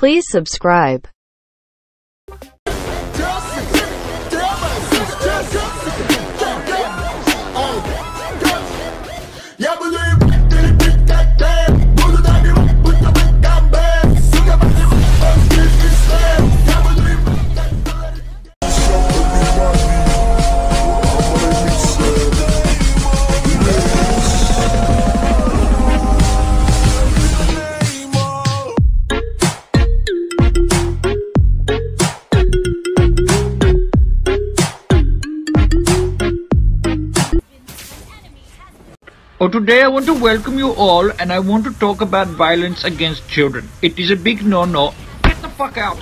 Please subscribe. Today I want to welcome you all, and I want to talk about violence against children. It is a big no-no. Get the fuck out!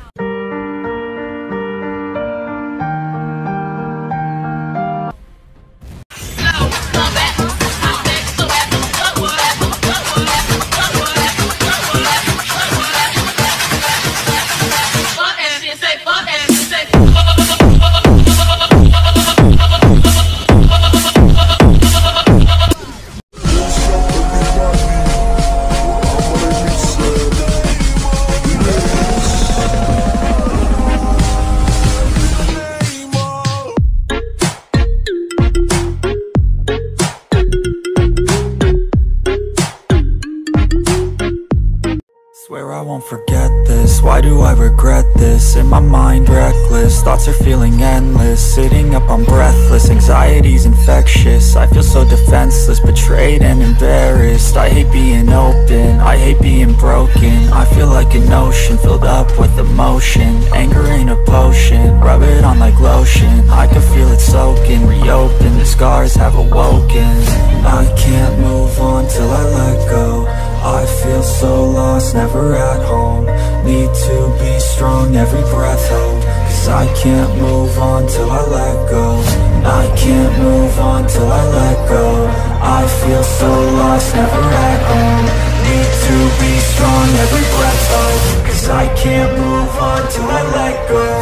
Swear I won't forget this, why do I regret this? In my mind reckless, thoughts are feeling endless. Sitting up, I'm breathless, anxiety's infectious. I feel so defenseless, betrayed and embarrassed. I hate being open, I hate being broken. I feel like an ocean, filled up with emotion. Anger ain't a potion, rub it on like lotion. I can feel it soaking, reopen, the scars have awoken. I can't move on till I let go. I feel so lost, never at home. Need to be strong, every breath hold. Cause I can't move on till I let go. I can't move on till I let go. I feel so lost, never at home. Need to be strong, every breath hold. Cause I can't move on till I let go.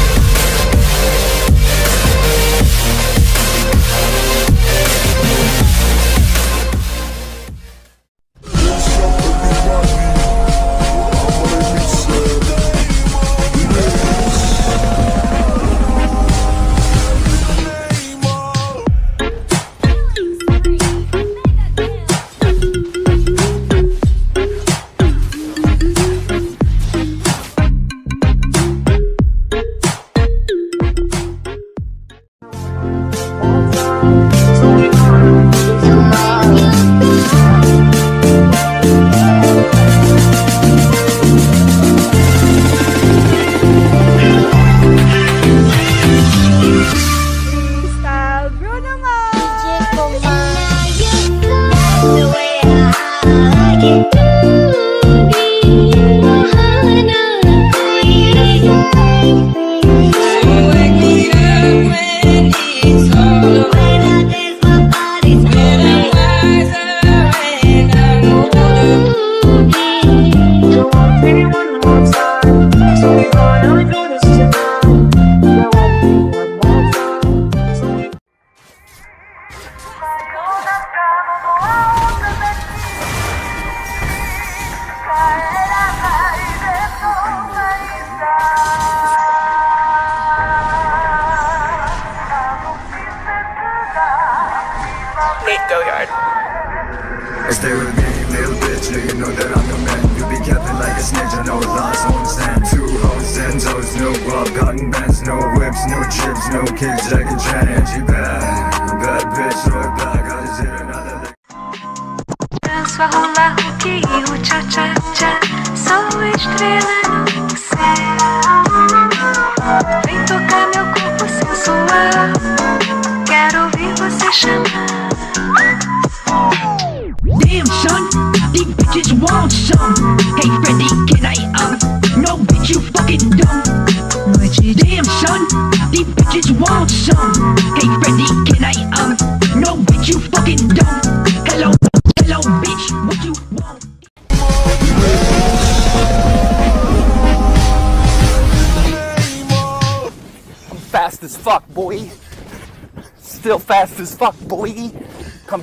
Is there a game, little bitch? Do you know that I'm the man? You be capping like a snitch, I know a lot's on stand. Two hoes and toes, no guap, cotton bands, no whips, no chips, no kicks, Jackie Chan, and she bad bitch, throw it back, I just hit another lick. Danço a hula hoop e o cha-cha-cha, sou estrela no céu. Vem tocar meu corpo sensual, quero ouvir você chamar. Damn son, these bitches want some. Hey Freddy, can I no bitch you fucking dumb. Damn son, these bitches want some. Hey Freddy, can I no bitch you fucking dumb. Hello, hello bitch, what you want? I'm fast as fuck, boy. Still fast as fuck, boy. Come.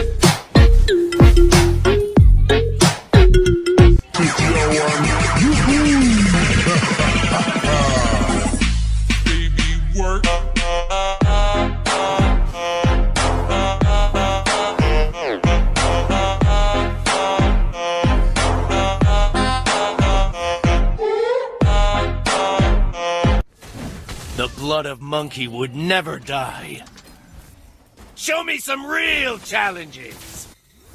You work. The blood of monkey would never die. Show me some real challenges.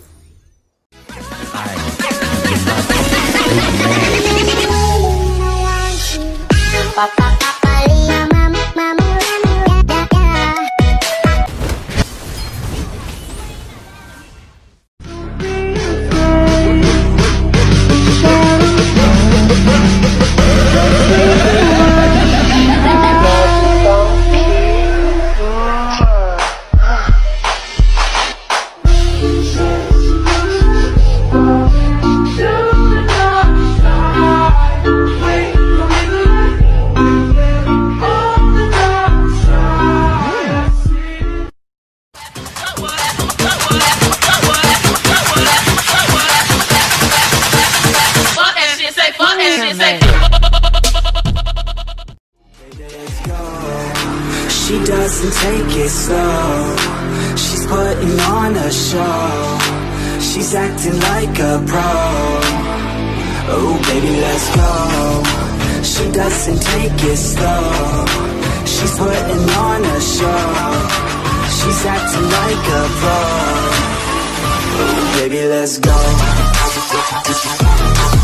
She doesn't take it slow. She's putting on a show. She's acting like a pro. Oh baby, let's go. She doesn't take it slow. She's putting on a show. She's acting like a pro. Oh baby, let's go.